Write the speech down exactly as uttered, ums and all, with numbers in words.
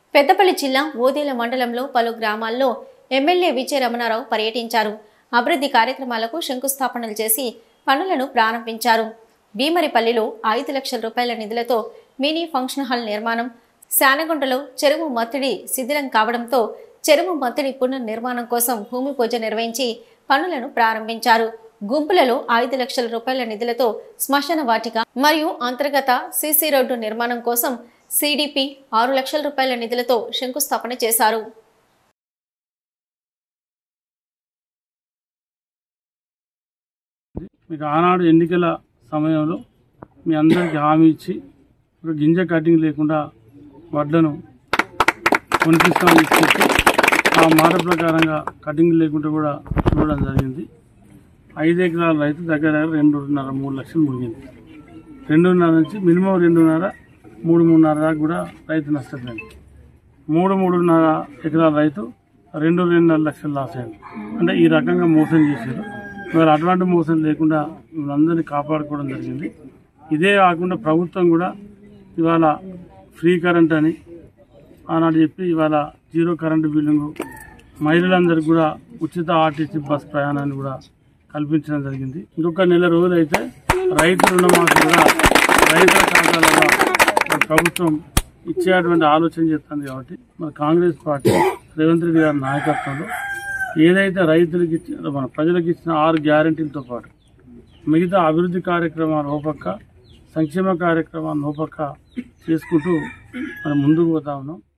పెద్దపల్లి జిల్లా ఓదేల మండలంలో పలు గ్రామాల్లో ఎమ్మెల్యే విజయ రమణారావు పర్యటించారు. అభివృద్ధి కార్యక్రమాలకు శంకుస్థాపనలు చేసి పనులను ప్రారంభించారు. భీమరిపల్లిలో ఐదు లక్షల రూపాయల నిధులతో మినీ ఫంక్షన్ హాల్ నిర్మాణం, శానగుంటలో చెరువు మత్తిడి శిథిలం కావడంతో చెరువు మత్తిడి పునర్నిర్మాణం కోసం భూమి పూజ నిర్వహించి పనులను ప్రారంభించారు. గుంపులలో ఐదు లక్షల రూపాయల నిధులతో శ్మశాన వాటిక మరియు అంతర్గత సీసీ రోడ్డు నిర్మాణం కోసం సిడిపి ఆరు లక్షల రూపాయల నిధులతో శంకుస్థాపన చేశారు. మీకు ఆనాడు ఎన్నికల సమయంలో మీ అందరికీ హామీ ఇచ్చి ఒక గింజ కటింగ్ లేకుండా వడ్లను కొనిపిస్తామని చెప్పి ఆ మాట ప్రకారంగా కటింగ్ లేకుండా కూడా చూడడం జరిగింది. ఐదు ఎకరాల రైతు దగ్గర దగ్గర రెండున్నర మూడు లక్షలు ముగిగింది. రెండున్నర నుంచి మినిమం రెండున్నర మూడు మూడున్నర దాకా కూడా రైతు నష్టపోయింది. మూడు మూడున్నర ఎకరాల రైతు రెండు రెండున్నర లక్షలు లాస్ అయింది. అంటే ఈ రకంగా మోసం చేశారు. మరి అటువంటి మోసం లేకుండా వీళ్ళందరినీ కాపాడుకోవడం జరిగింది. ఇదే కాకుండా ప్రభుత్వం కూడా ఇవాళ ఫ్రీ కరెంట్ అని ఆనాడు చెప్పి ఇవాళ జీరో కరెంటు బిల్లింగు, మహిళలందరికీ కూడా ఉచిత ఆర్టీసీ బస్ ప్రయాణాన్ని కూడా కల్పించడం జరిగింది. ఇంకొక నెల రోజులైతే రైతు రుణమాఫీ కూడా రైతుల ఖాతాలలో ప్రభుత్వం ఇచ్చేటువంటి ఆలోచన చేస్తుంది. కాబట్టి మన కాంగ్రెస్ పార్టీ రేవంత్ రెడ్డి గారి నాయకత్వంలో ఏదైతే రైతులకు ఇచ్చిన మన ప్రజలకు ఇచ్చిన ఆరు గ్యారంటీలతో పాటు మిగతా అభివృద్ధి కార్యక్రమాలు ఓపక్క, సంక్షేమ కార్యక్రమాలను ఓపక్క చేసుకుంటూ మనం ముందుకు పోతా ఉన్నాం.